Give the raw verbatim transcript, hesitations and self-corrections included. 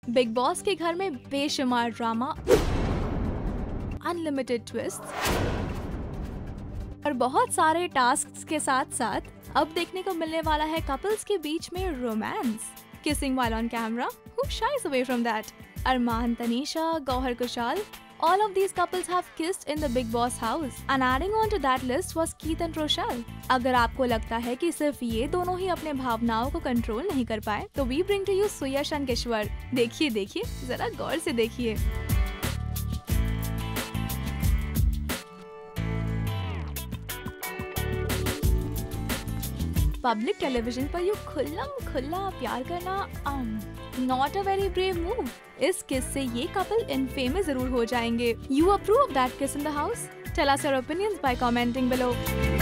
Big boss के घर में बेशुमार ड्रामा, अनलिमिटेड ट्विस्ट और बहुत सारे टास्क्स के साथ साथ अब देखने को मिलने वाला है कपल्स के बीच में romance, kissing while on camera, who shies away from that? Armaan Tanishaa, Gauahar Kushal, all of these couples have kissed in the Big Boss house, and adding on to that list was Keith and Rochelle. अगर आपको लगता है कि सिर्फ ये दोनों ही अपने भावनाओं को कंट्रोल नहीं कर पाए, तो we bring to you Suyash and Kishwar. देखिए देखिए, जरा गौर से देखिए। पब्लिक टेलीविजन पर यू खुल्लम खुल्ला प्यार करना not a very brave move. इस किस से ये कपल इनफेमस जरूर हो जाएंगे। You approve of that kiss in the house? Tell us your opinions by commenting below.